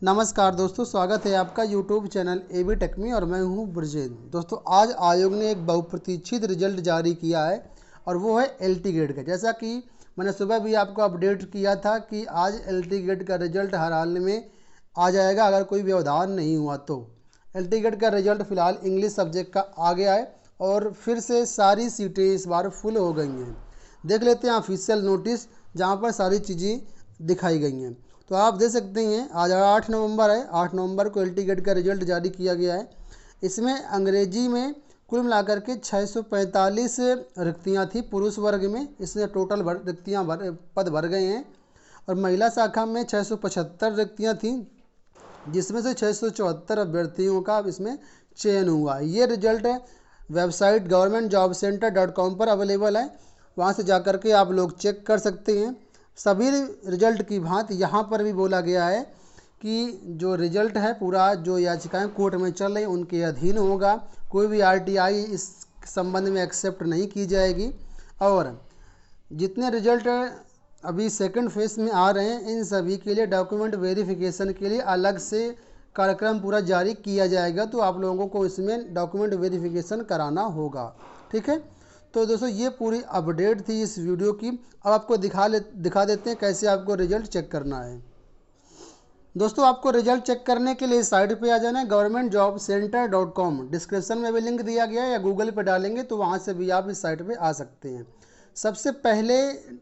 नमस्कार दोस्तों, स्वागत है आपका यूट्यूब चैनल एबी टेक में और मैं हूं ब्रजेंद्र। दोस्तों आज आयोग ने एक बहुप्रतीक्षित रिजल्ट जारी किया है और वो है एलटी ग्रेड का। जैसा कि मैंने सुबह भी आपको अपडेट किया था कि आज एलटी ग्रेड का रिजल्ट हर हाल में आ जाएगा अगर कोई व्यवधान नहीं हुआ तो। एलटी ग्रेड का रिजल्ट फ़िलहाल इंग्लिश सब्जेक्ट का आ गया है और फिर से सारी सीटें इस बार फुल हो गई हैं। देख लेते हैं ऑफिशियल नोटिस जहाँ पर सारी चीज़ें दिखाई गई हैं। तो आप देख सकते हैं आज 8 नवंबर है। 8 नवंबर को एलटी ग्रेड का रिजल्ट जारी किया गया है। इसमें अंग्रेजी में कुल मिलाकर के 645 रिक्तियाँ थी पुरुष वर्ग में। इसमें टोटल पद भर गए हैं और महिला शाखा में 675 रिक्तियाँ थीं, जिसमें से 674 अभ्यर्थियों का इसमें चयन हुआ। ये रिजल्ट वेबसाइट governmentjobcenter.com पर अवेलेबल है, वहाँ से जाकर के आप लोग चेक कर सकते हैं। सभी रिजल्ट की भांति यहाँ पर भी बोला गया है कि जो रिजल्ट है पूरा जो याचिकाएं कोर्ट में चल रही उनके अधीन होगा। कोई भी आरटीआई इस संबंध में एक्सेप्ट नहीं की जाएगी और जितने रिजल्ट अभी सेकंड फेज में आ रहे हैं इन सभी के लिए डॉक्यूमेंट वेरिफिकेशन के लिए अलग से कार्यक्रम पूरा जारी किया जाएगा। तो आप लोगों को इसमें डॉक्यूमेंट वेरिफिकेशन कराना होगा, ठीक है। तो दोस्तों ये पूरी अपडेट थी इस वीडियो की। अब आपको दिखा देते हैं कैसे आपको रिजल्ट चेक करना है। दोस्तों आपको रिजल्ट चेक करने के लिए इस साइट पे आ जाना है governmentjobcenter.com। डिस्क्रिप्शन में भी लिंक दिया गया है या गूगल पे डालेंगे तो वहाँ से भी आप इस साइट पे आ सकते हैं। सबसे पहले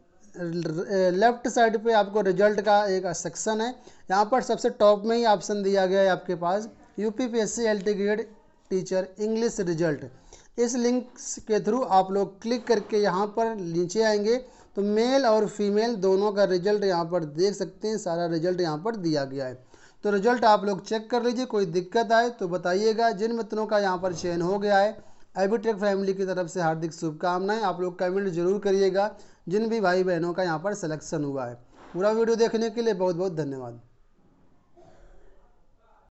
लेफ्ट साइड पे आपको रिजल्ट का एक सेक्शन है। यहाँ पर सबसे टॉप में ही ऑप्शन दिया गया है आपके पास UPPSC LT grade teacher English result. इस लिंक के थ्रू आप लोग क्लिक करके यहाँ पर नीचे आएंगे तो मेल और फीमेल दोनों का रिजल्ट यहाँ पर देख सकते हैं। सारा रिजल्ट यहाँ पर दिया गया है। तो रिजल्ट आप लोग चेक कर लीजिए, कोई दिक्कत आए तो बताइएगा। जिन मित्रों का यहाँ पर चयन हो गया है एबी टेक फैमिली की तरफ से हार्दिक शुभकामनाएं। आप लोग कमेंट जरूर करिएगा जिन भी भाई बहनों का यहाँ पर सिलेक्शन हुआ है। पूरा वीडियो देखने के लिए बहुत बहुत धन्यवाद।